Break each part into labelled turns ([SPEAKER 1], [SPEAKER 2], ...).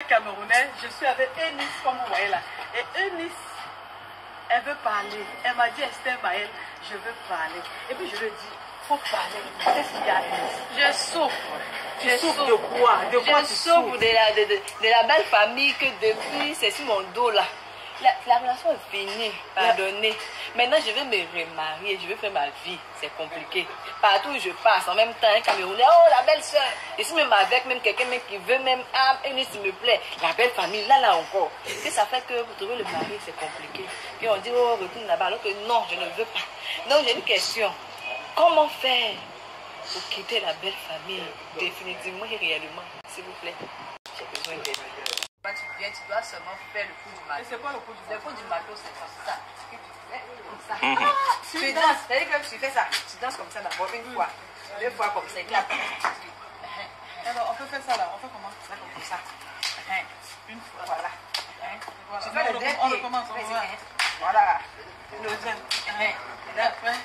[SPEAKER 1] Camerounais, je suis avec Eunice, comme vous voyez là. Et Eunice, elle veut parler. Elle m'a dit, Esther Maël, je veux parler. Et puis je lui ai dit, faut parler. Qu'est-ce qu'il y a, Eunice?
[SPEAKER 2] Je souffre.
[SPEAKER 1] Tu souffres de quoi? De quoi
[SPEAKER 2] Je
[SPEAKER 1] tu
[SPEAKER 2] souffre
[SPEAKER 1] souffres?
[SPEAKER 2] de la belle famille que depuis, c'est sur mon dos là. La relation est finie, pardonnez. Maintenant, je vais me remarier, je vais faire ma vie. C'est compliqué. Partout où je passe, en même temps, un Camerounais, oh la belle soeur. Et si même avec même quelqu'un qui veut même, ah, Eunice, s'il me plaît, la belle famille, là encore. Et ça fait que vous trouvez le mari, c'est compliqué. Et on dit, oh, retourne là-bas, alors que non, je ne veux pas. Donc, j'ai une question. Comment faire pour quitter la belle famille, définitivement et réellement, s'il vous plaît? J'ai besoin d'aide. Quand tu viens, tu dois seulement faire le coup du matos.
[SPEAKER 1] C'est quoi le coup du matos?
[SPEAKER 2] Le coup du matos, c'est comme ça. Tu fais comme ça.
[SPEAKER 1] Tu
[SPEAKER 2] Tu danses, c'est-à-dire que tu fais ça. Tu danses comme ça d'abord une fois, deux fois comme ça, et puis après.
[SPEAKER 1] Alors, on peut faire ça là. On fait comment?
[SPEAKER 2] Ça comme ça.
[SPEAKER 1] Une fois.
[SPEAKER 2] Voilà.
[SPEAKER 1] Voilà.
[SPEAKER 2] Tu fais le dernier.
[SPEAKER 1] On recommence. On va.
[SPEAKER 2] Voilà.
[SPEAKER 1] Le deuxième.
[SPEAKER 2] Après.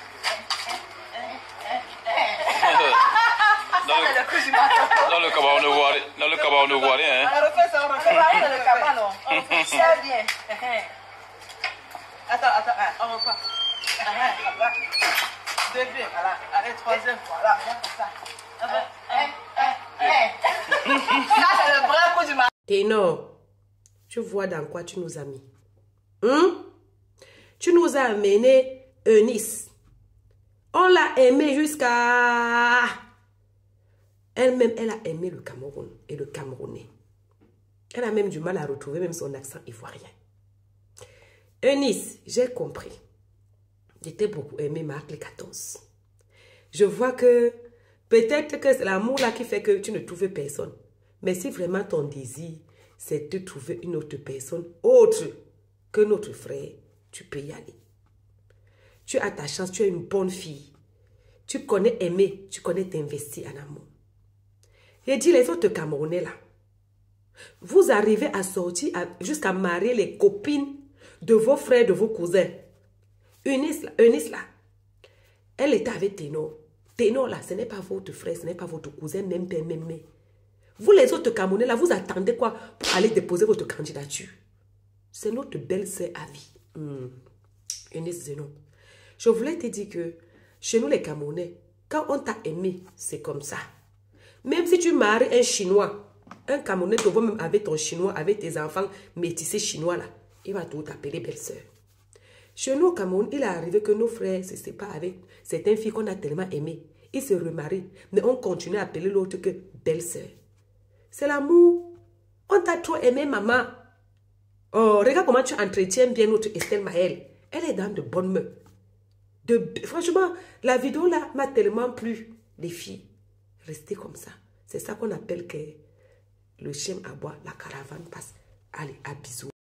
[SPEAKER 3] Dans le cabas, on ne voit rien. Dans le cabas, on ne voit rien. Hein.
[SPEAKER 1] On refait ça, on refait
[SPEAKER 2] On va aller dans le cabas, non?
[SPEAKER 1] On refait ça.
[SPEAKER 2] Ça vient.
[SPEAKER 1] Attends, on repart. Deuxième, voilà. Allez, troisième, voilà. On fait ça.
[SPEAKER 2] Ça, c'est le vrai coup du matin.
[SPEAKER 4] Ténor, tu vois dans quoi tu nous as mis? Tu nous as amené Eunice. On l'a aimé jusqu'à... Elle-même, elle a aimé le Cameroun et le Camerounais. Elle a même du mal à retrouver même son accent ivoirien. Eunice, j'ai compris. J'étais beaucoup aimé Marc les 14. Je vois que peut-être que c'est l'amour là qui fait que tu ne trouves personne. Mais si vraiment ton désir, c'est de trouver une autre personne autre que notre frère, tu peux y aller. Tu as ta chance, tu es une bonne fille. Tu connais aimer, tu connais t'investir en amour. J'ai dit les autres Camerounais là, vous arrivez à sortir jusqu'à marier les copines de vos frères, de vos cousins. Eunice là, elle était avec Ténor. Ténor là, ce n'est pas votre frère, ce n'est pas votre cousin, même père, même mère. Vous les autres Camerounais là, vous attendez quoi pour aller déposer votre candidature? C'est notre belle-sœur à vie. Eunice Zenon. Je voulais te dire que chez nous les Camerounais, quand on t'a aimé, c'est comme ça. Même si tu maries un Chinois, un Camerounais te voit même avec ton Chinois, avec tes enfants métissés chinois là, il va tout t'appeler belle-sœur. Chez nous au Cameroun, il est arrivé que nos frères se séparent avec certaines filles qu'on a tellement aimées. Ils se remarient, mais on continue à appeler l'autre que belle-sœur. C'est l'amour. On t'a trop aimé, maman. Oh, regarde comment tu entretiens bien notre Estelle Maël. Elle est dans de bonnes mains. Franchement, la vidéo là m'a tellement plu. Les filles, restez comme ça. C'est ça qu'on appelle que le chien aboie, la caravane passe. Allez, à bisous.